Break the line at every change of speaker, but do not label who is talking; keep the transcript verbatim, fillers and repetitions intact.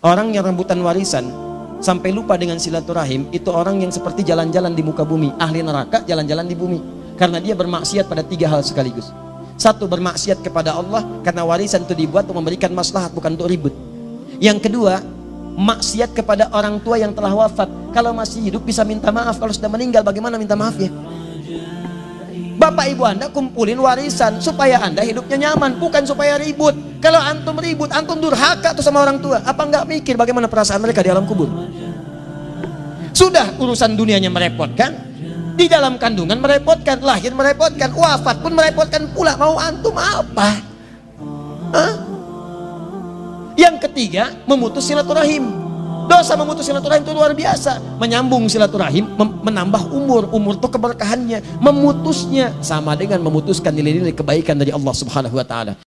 Orang yang rebutan warisan sampai lupa dengan silaturahim, itu orang yang seperti jalan-jalan di muka bumi, ahli neraka jalan-jalan di bumi, karena dia bermaksiat pada tiga hal sekaligus. Satu, bermaksiat kepada Allah, karena warisan itu dibuat untuk memberikan maslahat, bukan untuk ribut. Yang kedua, maksiat kepada orang tua yang telah wafat. Kalau masih hidup bisa minta maaf, kalau sudah meninggal bagaimana minta maafnya? Bapak ibu anda kumpulin warisan supaya anda hidupnya nyaman, bukan supaya ribut. Kalau antum ribut, antum durhaka tuh sama orang tua. Apa nggak mikir bagaimana perasaan mereka di alam kubur? Sudah urusan dunianya merepotkan, di dalam kandungan merepotkan, lahir merepotkan, wafat pun merepotkan pula. Mau antum apa? Hah? Yang ketiga, memutus silaturahim. Dosa memutus silaturahim itu luar biasa. Menyambung silaturahim, menambah umur. Umur itu keberkahannya. Memutusnya sama dengan memutuskan nilai-nilai kebaikan dari Allah Subhanahu wa taala.